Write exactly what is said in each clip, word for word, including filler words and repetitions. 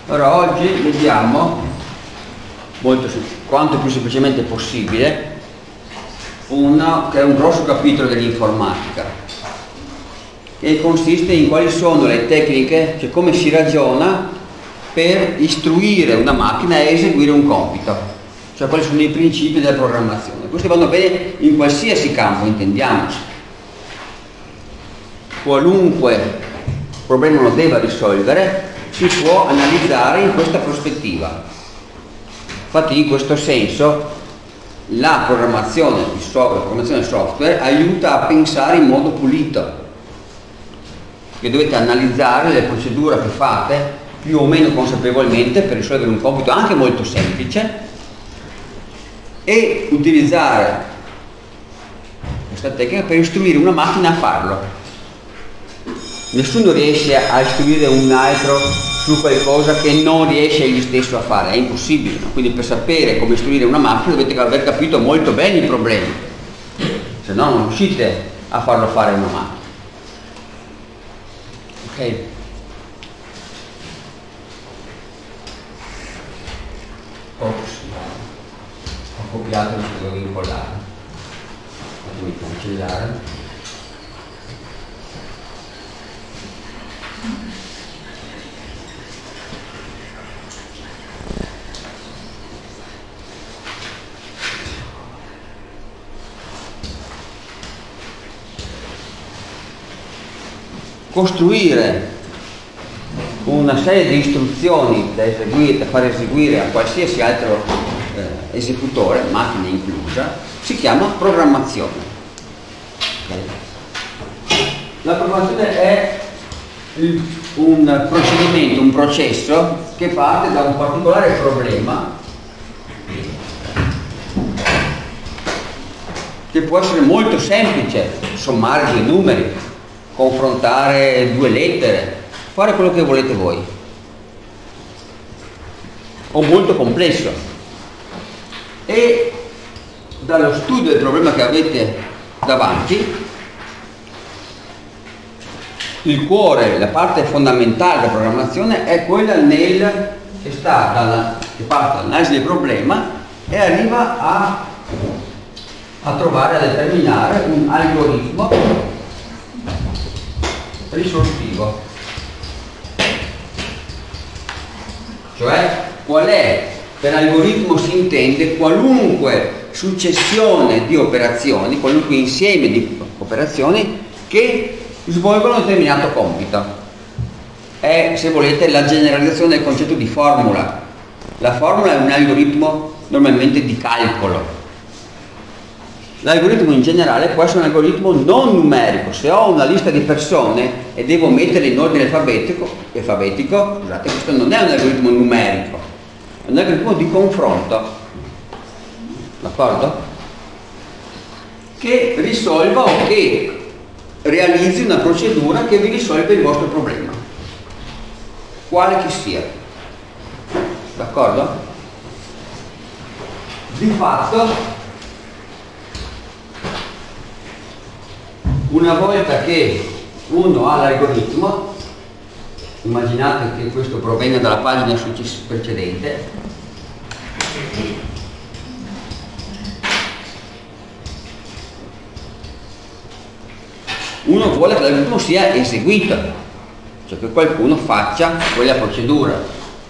Allora oggi vediamo, molto, quanto più semplicemente possibile, uno che è un grosso capitolo dell'informatica, che consiste in quali sono le tecniche, cioè come si ragiona per istruire una macchina a eseguire un compito, cioè quali sono i principi della programmazione. Questi vanno bene in qualsiasi campo, intendiamoci. Qualunque problema lo deva risolvere si può analizzare in questa prospettiva. Infatti in questo senso la programmazione di software, la programmazione software aiuta a pensare in modo pulito, che dovete analizzare le procedure che fate più o meno consapevolmente per risolvere un compito anche molto semplice e utilizzare questa tecnica per istruire una macchina a farlo. Nessuno riesce a istruire un altro su qualcosa che non riesce egli stesso a fare, è impossibile, no? Quindi per sapere come istruire una macchina dovete aver capito molto bene i problemi, se no non riuscite a farlo fare una macchina. Ok? Ops, ho copiato, non devo incollare, fatemi cancellare. Costruire una serie di istruzioni da, eseguire, da far eseguire a qualsiasi altro eh, esecutore, macchina inclusa, si chiama programmazione. La programmazione è un procedimento, un processo che parte da un particolare problema che può essere molto semplice, sommare due numeri, confrontare due lettere, fare quello che volete voi, o molto complesso, e dallo studio del problema che avete davanti il cuore, la parte fondamentale della programmazione è quella nel, che sta dalla, che parte dall'analisi del problema e arriva a, a trovare, a determinare un algoritmo risolutivo, cioè qual è, per algoritmo si intende qualunque successione di operazioni, qualunque insieme di operazioni che svolgono un determinato compito. È, se volete, la generalizzazione del concetto di formula. La formula è un algoritmo normalmente di calcolo. L'algoritmo in generale può essere un algoritmo non numerico. Se ho una lista di persone e devo metterle in ordine alfabetico, alfabetico scusate, questo non è un algoritmo numerico, è un algoritmo di confronto, d'accordo? Che risolva o che realizzi una procedura che vi risolve il vostro problema, quale che sia, d'accordo? Di fatto, una volta che uno ha l'algoritmo, immaginate che questo provenga dalla pagina precedente, uno vuole che l'algoritmo sia eseguito, cioè che qualcuno faccia quella procedura.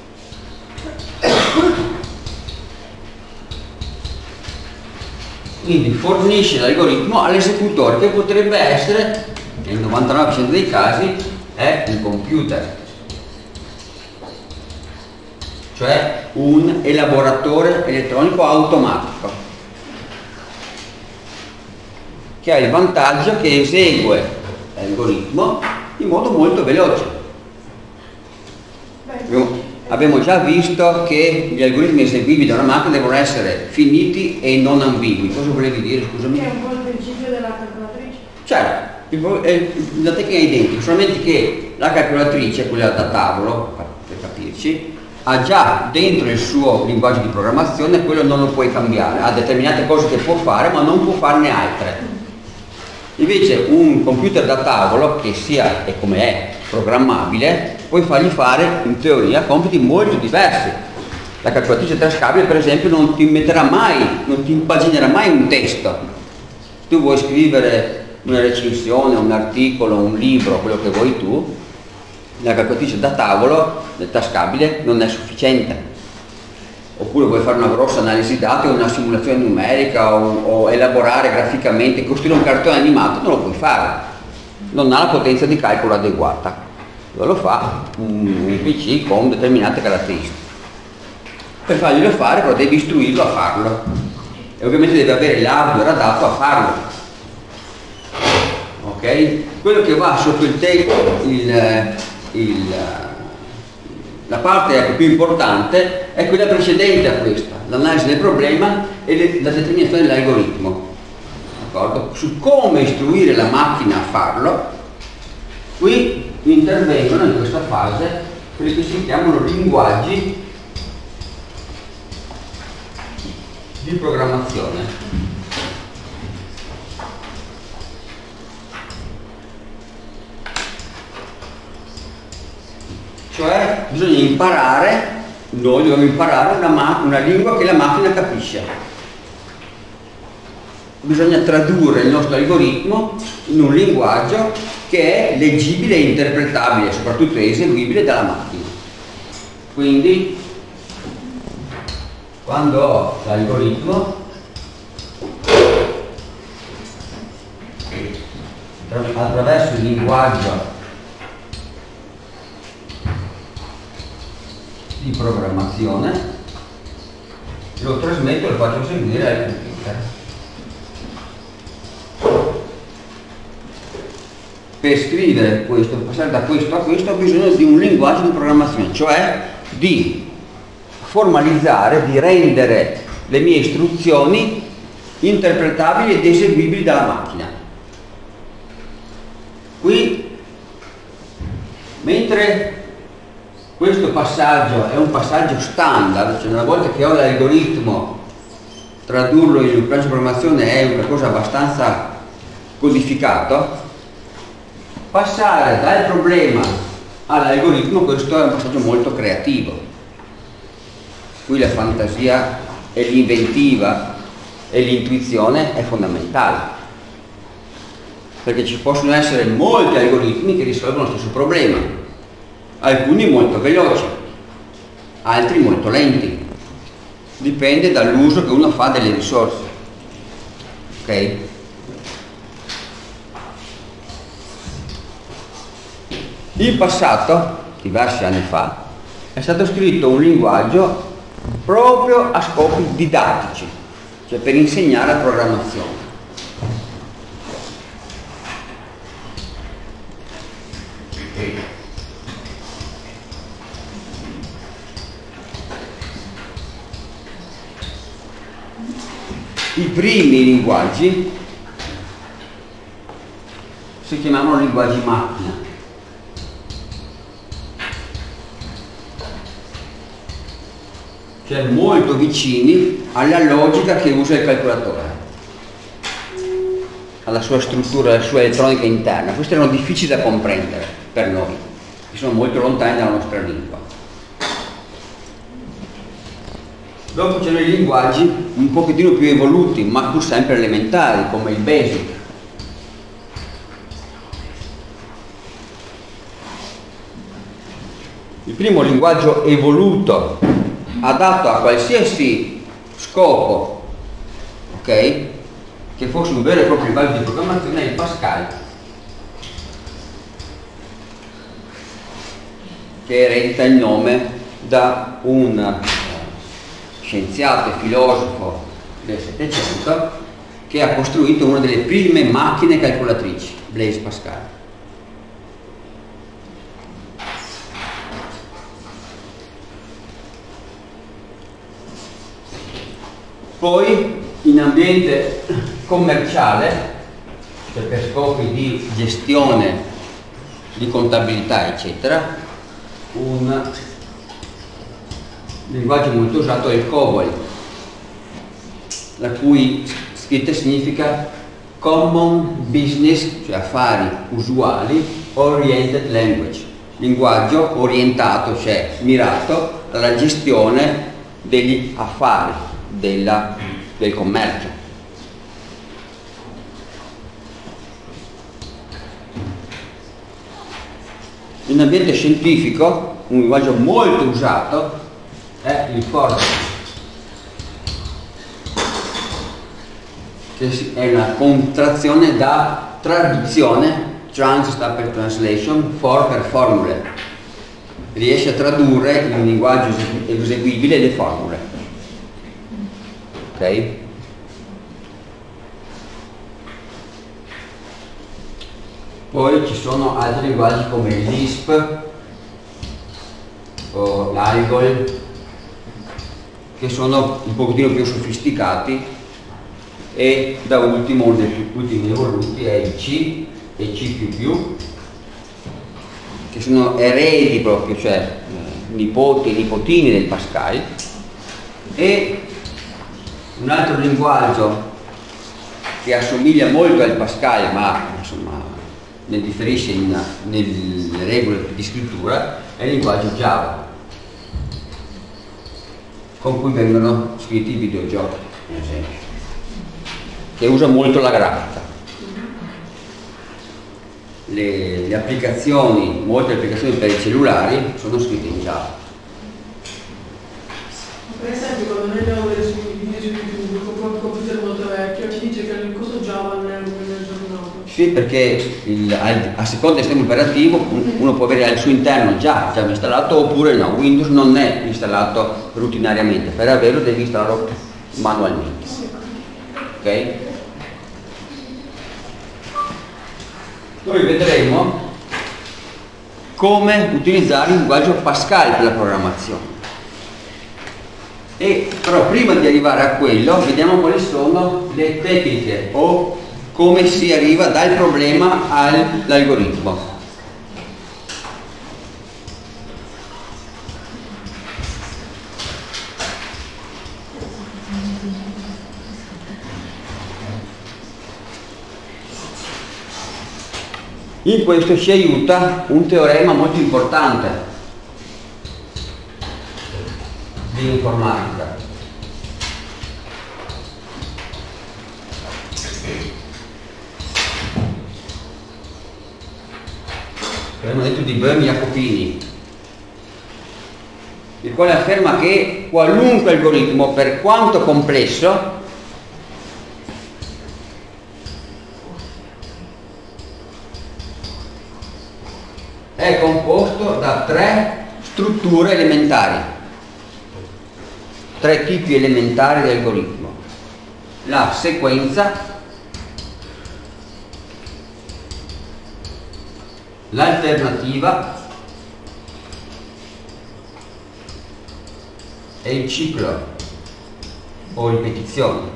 Quindi fornisce l'algoritmo all'esecutore, che potrebbe essere, nel novantanove per cento dei casi, è il computer, cioè un elaboratore elettronico automatico, che ha il vantaggio che esegue l'algoritmo in modo molto veloce. Abbiamo, abbiamo già visto che gli algoritmi eseguibili da una macchina devono essere finiti e non ambigui. Cosa volevi dire, scusami? Che è un po' il principio della calcolatrice. Certo, la tecnica è identica, solamente che la calcolatrice, quella da tavolo, per capirci, ha già dentro il suo linguaggio di programmazione, quello non lo puoi cambiare, ha determinate cose che può fare ma non può farne altre. Invece un computer da tavolo, che sia e come è programmabile, puoi fargli fare in teoria compiti molto diversi. La calcolatrice trascabile per esempio non ti metterà mai, non ti impaginerà mai un testo. Tu vuoi scrivere una recensione, un articolo, un libro, quello che vuoi tu, la calcolatrice da tavolo, tascabile, non è sufficiente. Oppure vuoi fare una grossa analisi dati o una simulazione numerica o, o elaborare graficamente, costruire un cartone animato, non lo puoi fare, non ha la potenza di calcolo adeguata. Lo fa un, un P C con determinate caratteristiche. Per farglielo fare però devi istruirlo a farlo e ovviamente deve avere l'hardware adatto a farlo. Ok? Quello che va sotto il tetto, il, il la parte ecco, più importante è quella precedente a questa, l'analisi del problema e le, la determinazione dell'algoritmo. D'accordo? Su come istruire la macchina a farlo, qui intervengono in questa fase quelli che si chiamano linguaggi di programmazione. Cioè bisogna imparare, noi dobbiamo imparare una, una lingua che la macchina capisce. Bisogna tradurre il nostro algoritmo in un linguaggio che è leggibile e interpretabile, soprattutto eseguibile dalla macchina. Quindi, quando ho l'algoritmo, attraverso il linguaggio di programmazione, lo trasmetto e lo faccio eseguire al computer. Per scrivere questo, per passare da questo a questo, ho bisogno di un linguaggio di programmazione, cioè di formalizzare, di rendere le mie istruzioni interpretabili ed eseguibili dalla macchina. Qui, mentre questo passaggio è un passaggio standard, cioè una volta che ho l'algoritmo, tradurlo in un linguaggio di programmazione è una cosa abbastanza codificato. Passare dal problema all'algoritmo, questo è un passaggio molto creativo. Qui la fantasia e l'inventiva e l'intuizione è fondamentale, perché ci possono essere molti algoritmi che risolvono lo stesso problema, alcuni molto veloci, altri molto lenti, dipende dall'uso che uno fa delle risorse. Ok? In passato, diversi anni fa, è stato scritto un linguaggio proprio a scopi didattici, cioè per insegnare la programmazione. I primi linguaggi si chiamavano linguaggi macchina. Cioè molto vicini alla logica che usa il calcolatore, alla sua struttura, alla sua elettronica interna. Questi erano difficili da comprendere per noi, che sono molto lontani dalla nostra lingua. Dopo c'erano i linguaggi un pochettino più evoluti, ma pur sempre elementari, come il BASIC. Il primo linguaggio evoluto adatto a qualsiasi scopo, ok, che fosse un vero e proprio linguaggio di programmazione, è il Pascal, che eredita il nome da un scienziato e filosofo del Settecento che ha costruito una delle prime macchine calcolatrici, Blaise Pascal. Poi in ambiente commerciale, cioè per scopi di gestione, di contabilità eccetera, un linguaggio molto usato è il COBOL, la cui scritta significa Common Business, cioè affari usuali, Oriented Language, linguaggio orientato, cioè mirato alla gestione degli affari, della, del commercio. In ambiente scientifico un linguaggio molto usato è il corpus, che è una contrazione da traduzione. Trans sta per translation, for per formule, riesce a tradurre in un linguaggio eseguibile le formule. Ok? Poi ci sono altri linguaggi come il Lisp o l'Algol, che sono un pochettino più sofisticati, e da ultimo uno dei più ultimi evoluti è il C e C più più, che sono eredi proprio, cioè eh, nipoti e nipotini del Pascal. E un altro linguaggio che assomiglia molto al Pascal, ma insomma ne differisce in, nelle regole di scrittura, è il linguaggio Java, con cui vengono scritti i videogiochi, per esempio, che usa molto la grafica. Le, le applicazioni, molte applicazioni per i cellulari sono scritte in Java. Per esempio, quando noi andiamo a vedere sui video su YouTube con un computer molto vecchio, ci dice che il coso Java non è aggiornato. Sì, perché il, a, a seconda del sistema operativo uno può avere al suo interno già, già installato, oppure no, Windows non è installato rutinariamente, per averlo devi installarlo manualmente. Ok? Noi vedremo come utilizzare il linguaggio Pascal per la programmazione. E però prima di arrivare a quello vediamo quali sono le tecniche o come si arriva dal problema all'algoritmo. In questo ci aiuta un teorema molto importante di informatica. Abbiamo detto di Böhm-Jacopini, il quale afferma che qualunque algoritmo, per quanto complesso, è composto da tre strutture elementari, tre tipi elementari di algoritmo: la sequenza, l'alternativa e il ciclo o ripetizione.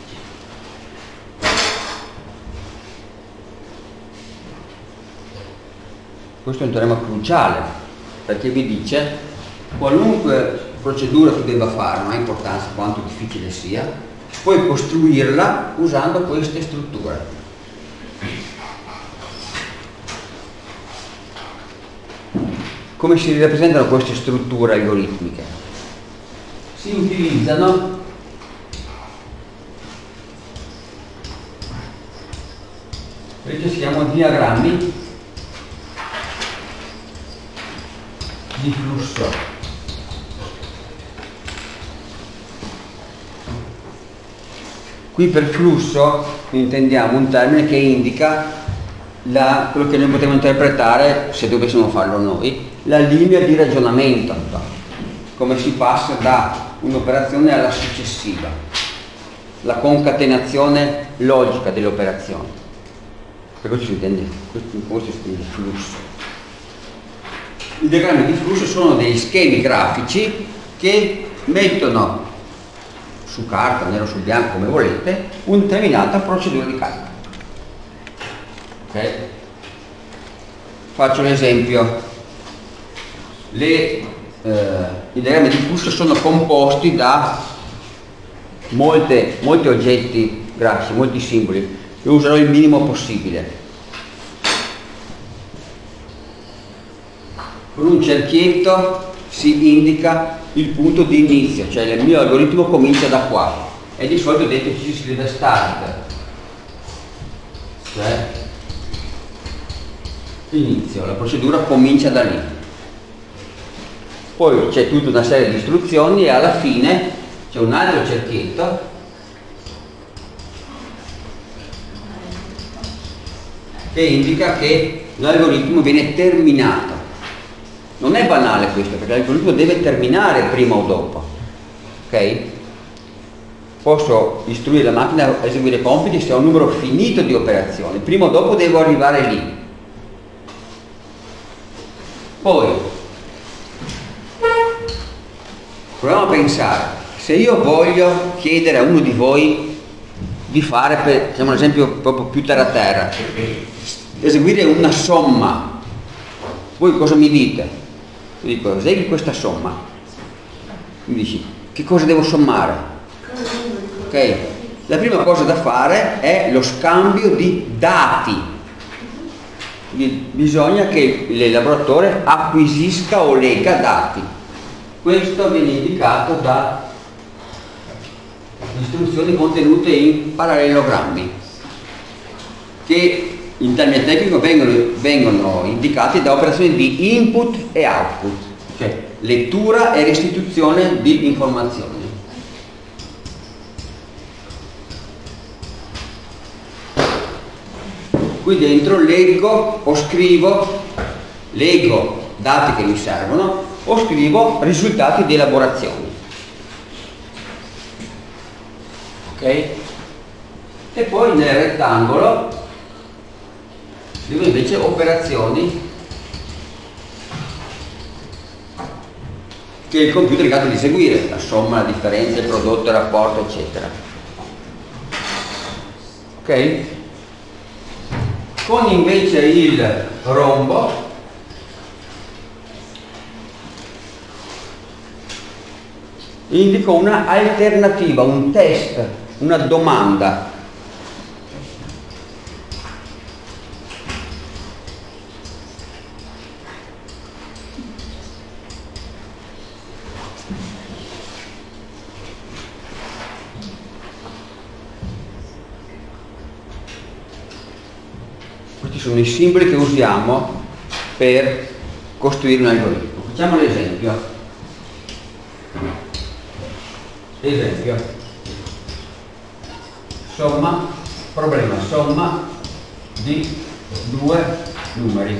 Questo è un teorema cruciale, perché vi dice qualunque procedura tu debba fare, non ha importanza quanto difficile sia, puoi costruirla usando queste strutture. Come si rappresentano queste strutture algoritmiche? Si utilizzano questi si chiamano diagrammi di flusso. Qui per flusso intendiamo un termine che indica la, quello che noi potremmo interpretare, se dovessimo farlo noi, la linea di ragionamento, come si passa da un'operazione alla successiva, la concatenazione logica delle operazioni. Per questo si intende, questo si intende flusso. I diagrammi di flusso sono degli schemi grafici che mettono su carta, nero su bianco, come volete, una determinata procedura di calcolo. Okay. Faccio un esempio. Le, eh, I diagrammi di flusso sono composti da molte, molti oggetti grafici, molti simboli. Io userò il minimo possibile. con un cerchietto si indica il punto di inizio, cioè il mio algoritmo comincia da qua e di solito dentro ci si scrive start, cioè inizio, la procedura comincia da lì. Poi c'è tutta una serie di istruzioni e alla fine c'è un altro cerchietto che indica che l'algoritmo viene terminato. Non è banale questo, perché l'algoritmo deve terminare prima o dopo. Ok? Posso istruire la macchina a eseguire compiti se ho un numero finito di operazioni. Prima o dopo devo arrivare lì. Poi proviamo a pensare, se io voglio chiedere a uno di voi di fare, per, facciamo un esempio proprio più terra a terra, eseguire una somma, voi cosa mi dite? Io dico, esegui questa somma, mi dici, che cosa devo sommare? Ok, la prima cosa da fare è lo scambio di dati. Bisogna che l'elaboratore acquisisca o legga dati. Questo viene indicato da istruzioni contenute in parallelogrammi che in termini tecnici vengono, vengono indicati da operazioni di input e output, cioè lettura e restituzione di informazioni. Qui dentro leggo o scrivo, leggo dati che mi servono o scrivo risultati di elaborazione. Ok? E poi nel rettangolo scrivo invece operazioni che il computer è in grado di eseguire, la somma, la differenza, il prodotto, il rapporto, eccetera. Ok? Con invece il rombo indico una alternativa, un test, una domanda. Questi sono i simboli che usiamo per costruire un algoritmo. Facciamo l'esempio. Esempio. Somma, problema, somma di due numeri.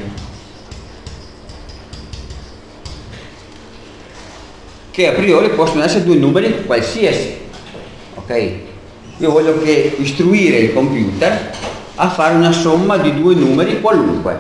Che a priori possono essere due numeri qualsiasi. Ok? Io voglio che istruire il computer a fare una somma di due numeri qualunque.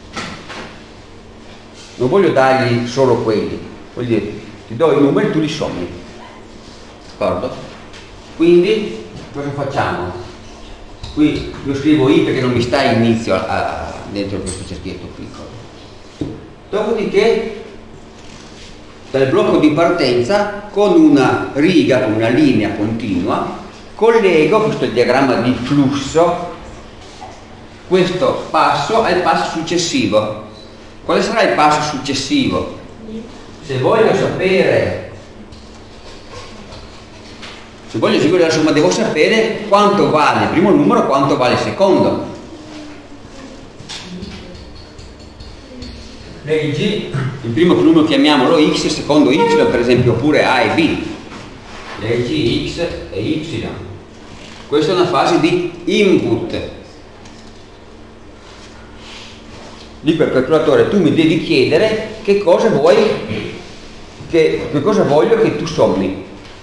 Non voglio dargli solo quelli, voglio dire, ti do i numeri e tu li sommi. D'accordo? Quindi cosa facciamo? Qui io scrivo i perché non mi sta inizio a, a, dentro questo cerchietto piccolo. Dopodiché dal blocco di partenza con una riga, con una linea continua, collego, questo è il diagramma di flusso, questo passo al passo successivo. Quale sarà il passo successivo? Se voglio sapere se voglio eseguire la somma devo sapere quanto vale il primo numero e quanto vale il secondo. Leggi, il primo numero chiamiamolo x, il secondo y, per esempio, oppure a e b. Leggi x e y. Questa è una fase di input. Dico al calcolatore, tu mi devi chiedere che cosa vuoi, che, che cosa voglio che tu sommi.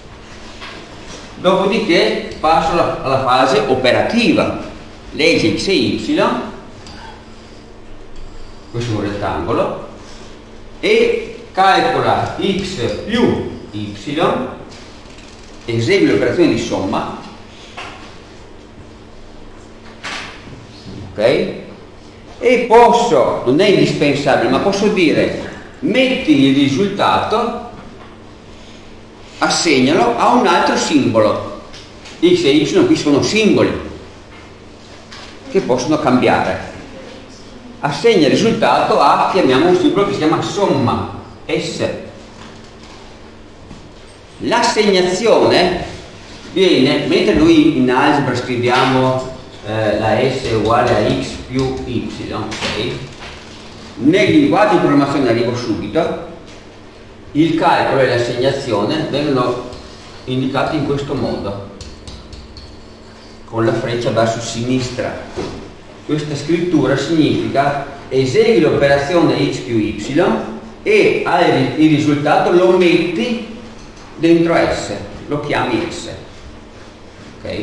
Dopodiché passo alla, alla fase operativa. Leggi x e y, questo è un rettangolo, e calcola x più y, esegue l'operazione di somma, ok? E posso, non è indispensabile, ma posso dire metti il risultato, assegnalo a un altro simbolo. X e Y qui sono simboli che possono cambiare. assegna il risultato a, chiamiamo un simbolo che si chiama somma, S. L'assegnazione viene, mentre noi in algebra scriviamo eh, la S è uguale a X più Y, okay? Nel linguaggio di programmazione, arrivo subito, il calcolo e l'assegnazione vengono indicati in questo modo, con la freccia verso sinistra. Questa scrittura significa esegui l'operazione X più Y e il risultato lo metti dentro S, lo chiami S. Ok?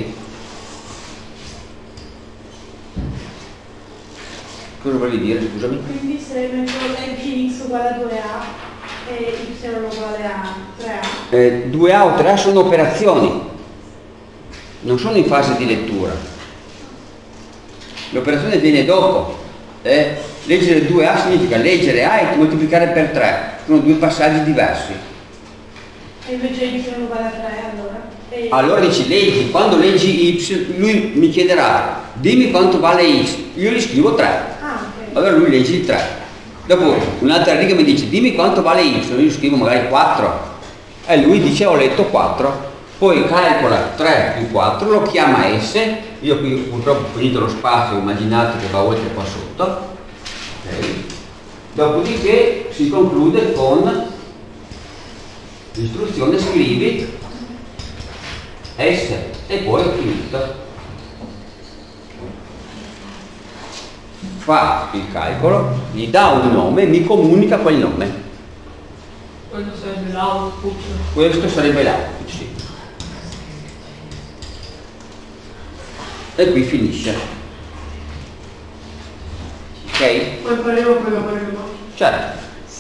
Cosa volevi dire, scusami? Quindi sarebbe anche X uguale a due A e Y uguale a tre A? Eh, due A o tre A sono operazioni, non sono in fase di lettura. L'operazione viene dopo. Eh, leggere due A significa leggere A e moltiplicare per tre, sono due passaggi diversi. E invece Y uguale a tre allora? E... Allora dici leggi, quando leggi Y, lui mi chiederà dimmi quanto vale X, io gli scrivo tre. Ah, ok. Allora lui legge il tre. Dopo un'altra riga mi dice dimmi quanto vale Y, io gli scrivo magari quattro. E lui dice ho letto quattro. Poi calcola tre più quattro, lo chiama S. Io qui purtroppo ho finito lo spazio, immaginate che va oltre qua sotto. Okay. Dopodiché si conclude con l'istruzione scrivi S e poi ho finito. Fa il calcolo, gli dà un nome, mi comunica quel nome. Questo sarebbe l'output. Questo sarebbe l'output, sì. E qui finisce. Ok? Poi faremo, poi lo faremo. Certo.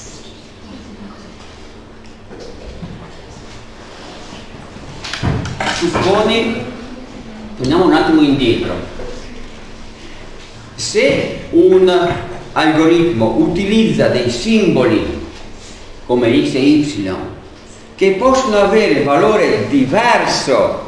Supponi, torniamo un attimo indietro, se un algoritmo utilizza dei simboli come X e Y che possono avere valore diverso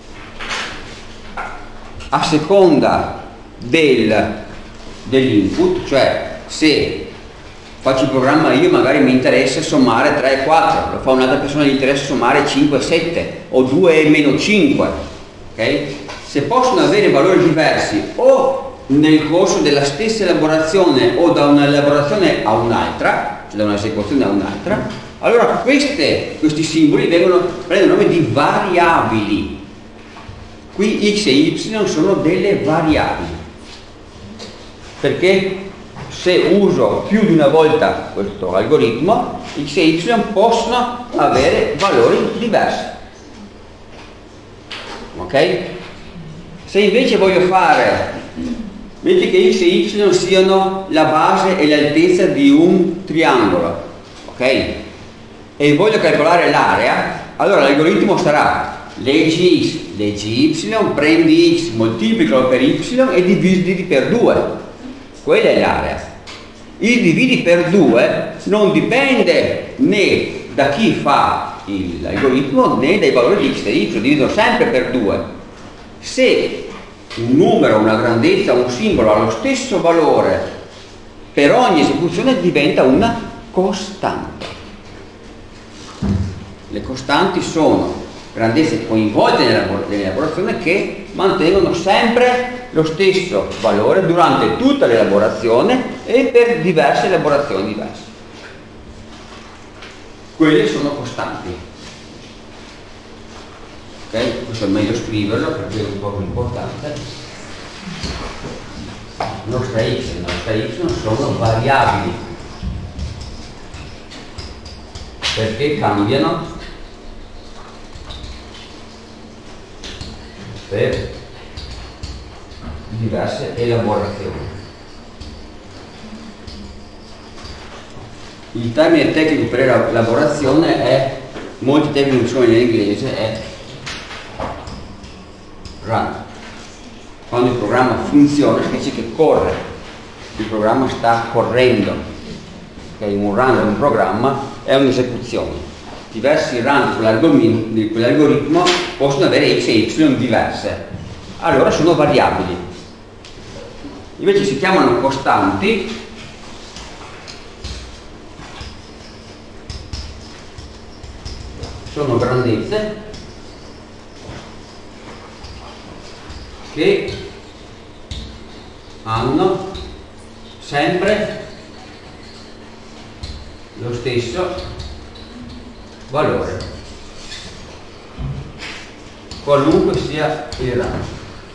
a seconda del, dell'input, cioè se faccio il programma io magari mi interessa sommare tre e quattro, lo fa un'altra persona gli interessa sommare cinque e sette o due e meno cinque, ok? Se possono avere valori diversi o nel corso della stessa elaborazione o da un'elaborazione a un'altra, cioè da un'esecuzione a un'altra, allora queste, questi simboli vengono, prendono nome di variabili. Qui X e Y sono delle variabili, perché se uso più di una volta questo algoritmo, X e Y possono avere valori diversi. Ok? Se invece voglio fare, metti che X e Y siano la base e l'altezza di un triangolo, ok? E voglio calcolare l'area, allora l'algoritmo sarà leggi X, leggi Y, prendi X, moltiplicalo per Y e dividi per due. Quella è l'area. Il dividi per due non dipende né da chi fa l'algoritmo né dai valori di X e Y, dividono sempre per due. Se un numero, una grandezza, un simbolo ha lo stesso valore per ogni esecuzione diventa una costante. Le costanti sono grandezze coinvolte nell'elaborazione che mantengono sempre lo stesso valore durante tutta l'elaborazione e per diverse elaborazioni diverse. Quelle sono costanti. Ok? Questo è meglio scriverlo perché è un po' più importante. Nostra X e nostra Y sono variabili perché cambiano per diverse elaborazioni. Il termine tecnico per elaborazione è, molti tecnici sono in inglese, è run. Quando il programma funziona, si dice che corre, il programma sta correndo. Okay? Un run di un programma è un'esecuzione. Diversi run di quell'algoritmo possono avere X e Y diverse, allora sono variabili. Invece si chiamano costanti sono grandezze che hanno sempre lo stesso valore, qualunque sia il raggio,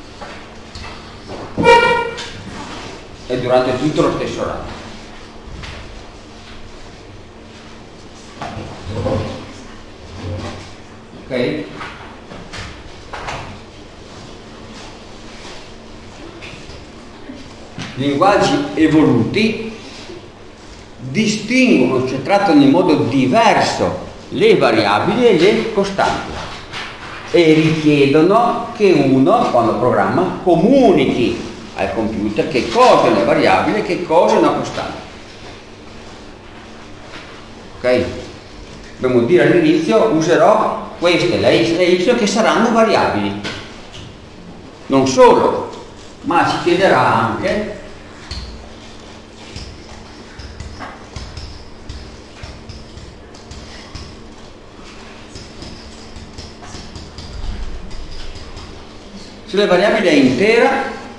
e durante tutto lo stesso raggio. Ok? Linguaggi evoluti distinguono, cioè trattano in modo diverso le variabili e le costanti e richiedono che uno, quando programma, comunichi al computer che cosa è una variabile e che cosa è una costante. Ok? Dobbiamo dire all'inizio: userò queste, la x e la y, che saranno variabili. Non solo, ma ci chiederà anche se la variabile è intera,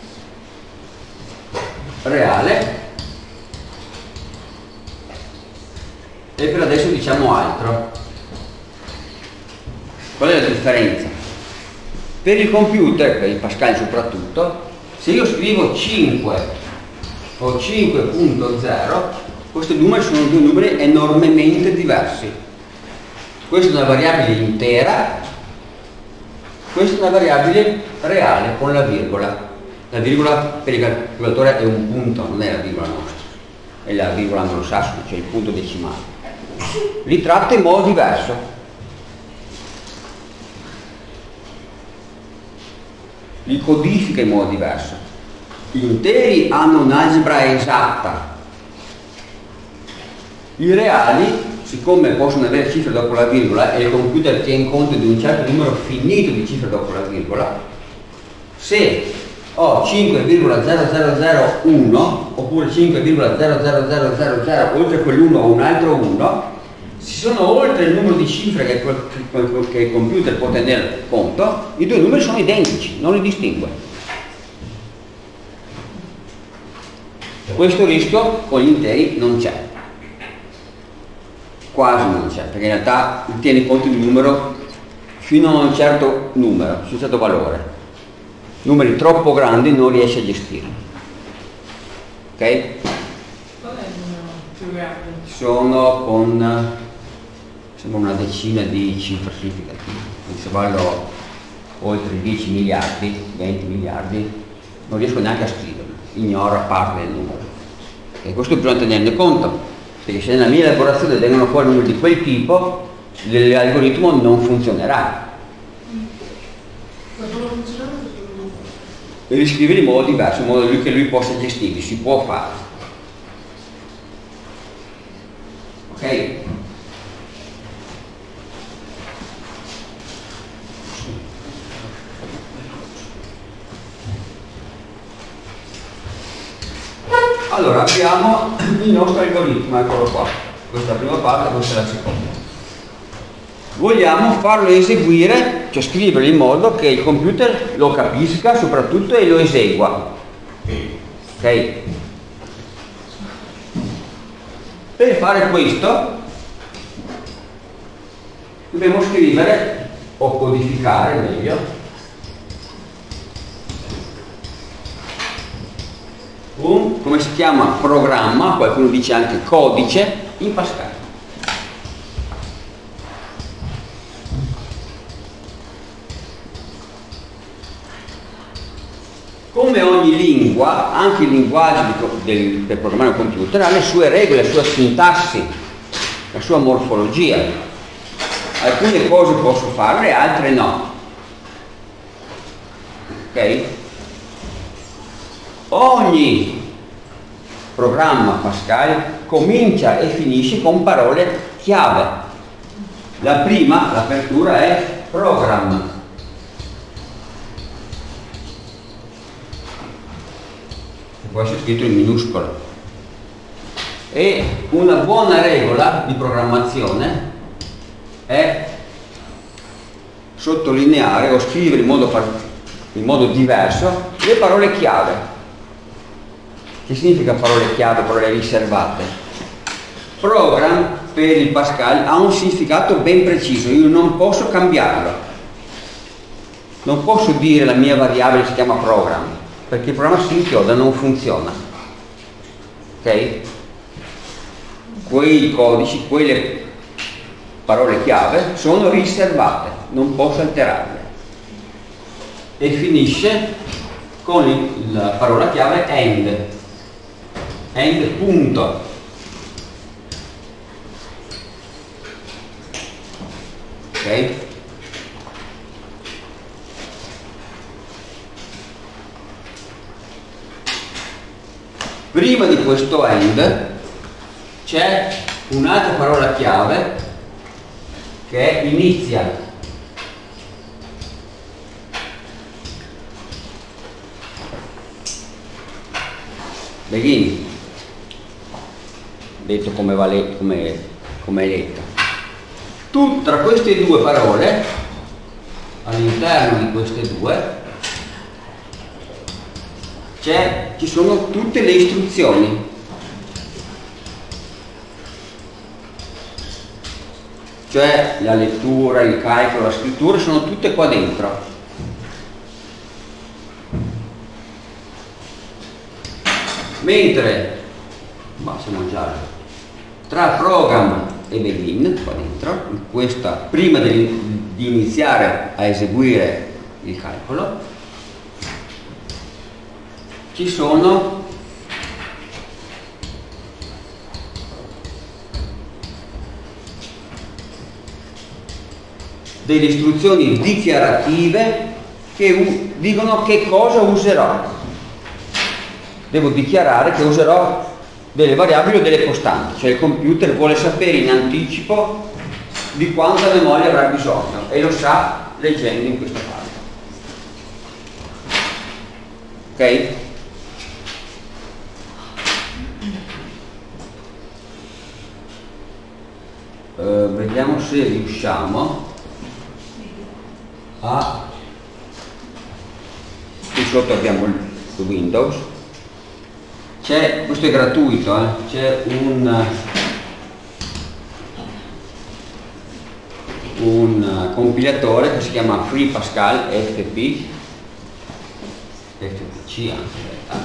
reale, e per adesso diciamo altro. Qual è la differenza? Per il computer, per il Pascal soprattutto, se io scrivo cinque o cinque punto zero, questi numeri sono due numeri enormemente diversi. Questa è una variabile intera, questa è una variabile reale con la virgola. La virgola per il calcolatore è un punto, non è la virgola nostra, è la virgola anglosassone, cioè il punto decimale. Li tratta in modo diverso. Li codifica in modo diverso. Gli interi hanno un'algebra esatta. I reali, siccome possono avere cifre dopo la virgola e il computer tiene conto di un certo numero finito di cifre dopo la virgola, se ho cinque virgola zero zero zero uno oppure cinque virgola zero zero zero zero zero, oltre quell'uno o un altro uno, si sono oltre il numero di cifre che, che il computer può tenere conto, i due numeri sono identici, non li distingue. Questo rischio con gli interi non c'è, quasi non c'è, perché in realtà tiene conto di un numero fino a un certo numero, su un certo valore. Numeri troppo grandi non riesce a gestire. Ok? Qual è il numero più grande? Sono con sembra una decina di cifre significative. Se vado oltre dieci miliardi, venti miliardi, non riesco neanche a scriverlo, ignoro parte del numero. E questo bisogna tenerne conto, perché se nella mia elaborazione vengono fuori numeri di quel tipo, l'algoritmo non funzionerà. Ma come funziona? E riscrivere in modo diverso, in modo che lui possa gestirli, si può fare. Ok? Allora abbiamo il nostro algoritmo, eccolo qua. Questa è la prima parte, questa è la seconda. Vogliamo farlo eseguire, cioè scriverlo in modo che il computer lo capisca soprattutto e lo esegua. Ok? Per fare questo dobbiamo scrivere o codificare meglio un, come si chiama, programma, qualcuno dice anche codice, in Pascal. Come ogni lingua, anche il linguaggio del, del programmare un computer ha le sue regole, la sua sintassi, la sua morfologia. Alcune cose posso farle, altre no. Ok? Ogni programma Pascal comincia e finisce con parole chiave. La prima, l'apertura, è program. Può essere scritto in minuscolo. E una buona regola di programmazione è sottolineare o scrivere in modo, in modo diverso le parole chiave. Che significa parole chiave, parole riservate? Program per il Pascal ha un significato ben preciso, io non posso cambiarlo, non posso dire la mia variabile si chiama program, perché il programma si inchioda, non funziona. Ok? Quei codici, quelle parole chiave sono riservate, non posso alterarle. E finisce con il, la parola chiave end, end punto. Ok? Prima di questo end c'è un'altra parola chiave che è inizia. Begin, detto come va letto, come, come è letto. Tu, tra queste due parole, all'interno di queste due, c'è, ci sono tutte le istruzioni. Cioè la lettura, il calcolo, la scrittura sono tutte qua dentro. Mentre, ma siamo già tra program e begin, qua dentro, in questa, prima di, di iniziare a eseguire il calcolo, ci sono delle istruzioni dichiarative che dicono che cosa userò. Devo dichiarare che userò delle variabili o delle costanti, cioè il computer vuole sapere in anticipo di quanta memoria avrà bisogno e lo sa leggendo in questa parte. Ok? Uh, vediamo se riusciamo a, qui sotto abbiamo il Windows, c'è, questo è gratuito, eh? C'è un, un compilatore che si chiama Free Pascal F P F P C anche,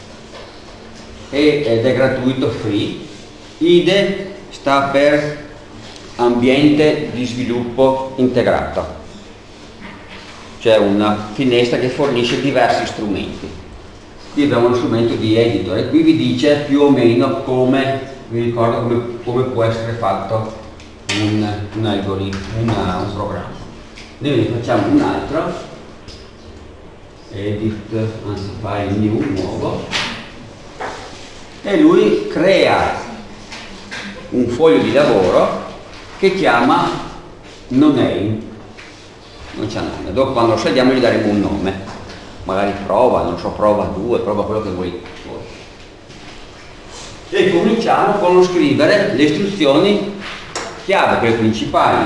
ed è gratuito, free. I D E sta per ambiente di sviluppo integrato, cioè una finestra che fornisce diversi strumenti. Qui abbiamo uno strumento di editor e qui vi dice più o meno come, vi ricordo come, come può essere fatto un, un algoritmo, una, un programma. Noi ne facciamo un altro, edit, anzi file new, nuovo, e lui crea un foglio di lavoro che chiama noname, non c'è nome, dopo quando lo scegliamo gli daremo un nome, magari prova, non so, prova due, prova quello che vuoi. E cominciamo con lo scrivere le istruzioni chiave, quelle principali.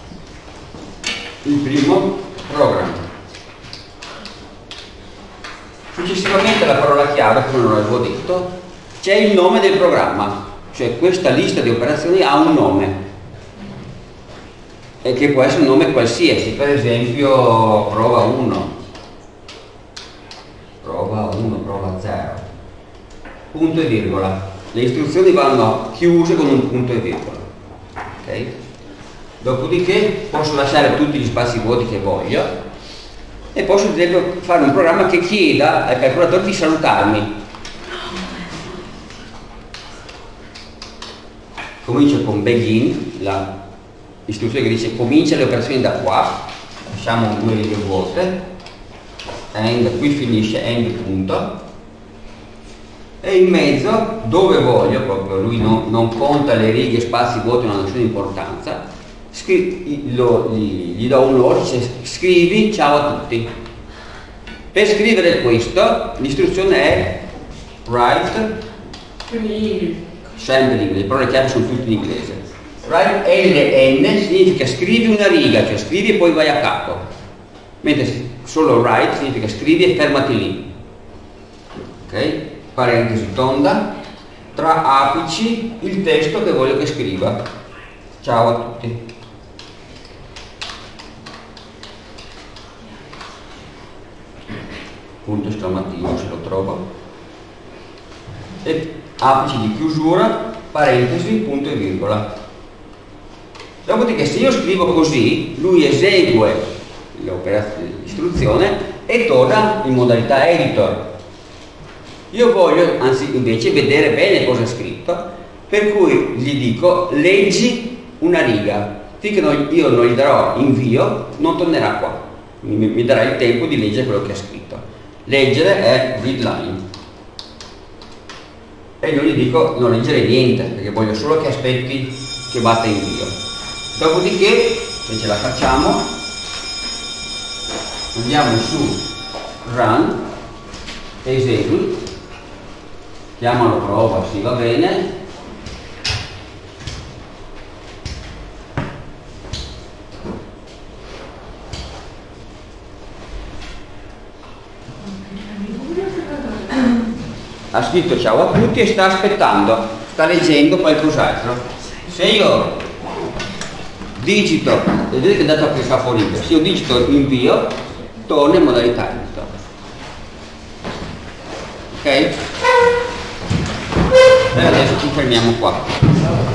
Il primo, program. Successivamente la parola chiave, come non l'avevo detto, c'è il nome del programma, cioè questa lista di operazioni ha un nome, e che può essere un nome qualsiasi, per esempio prova uno, prova uno, prova zero, punto e virgola. Le istruzioni vanno chiuse con un punto e virgola. Okay? Dopodiché posso lasciare tutti gli spazi vuoti che voglio e posso fare un programma che chieda al calcolatore di salutarmi. Comincio con begin, la istruzione che dice comincia le operazioni da qua, lasciamo due righe vuote, end, qui finisce end punto, e in mezzo dove voglio, proprio lui non, non conta le righe, spazi vuoti, non ha nessuna importanza, scri lo, gli, gli do un ordine, dice scrivi ciao a tutti. Per scrivere questo l'istruzione è write, quindi sempre in inglese, le parole chiave sono tutte in inglese, write L N significa scrivi una riga, cioè scrivi e poi vai a capo, mentre solo write significa scrivi e fermati lì. Ok? Parentesi tonda, tra apici il testo che voglio che scriva. Ciao a tutti. Punto esclamativo se lo trovo. E apici di chiusura, parentesi, punto e virgola. Dopodiché se io scrivo così, lui esegue l'istruzione e torna in modalità editor. Io voglio, anzi invece, vedere bene cosa è scritto, per cui gli dico leggi una riga. Finché io non gli darò invio, non tornerà qua, mi, mi darà il tempo di leggere quello che ha scritto. Leggere è read line. E io gli dico non leggere niente, perché voglio solo che aspetti che batta invio. Dopodiché, se ce la facciamo, andiamo su run, esegui, chiamalo prova, sì, va bene. Ha scritto ciao a tutti e sta aspettando, sta leggendo qualcos'altro. Se io digito, vedete che è andato a questo capo libero, se io digito invio, torna in modalità editor. Ok? E adesso ci fermiamo qua.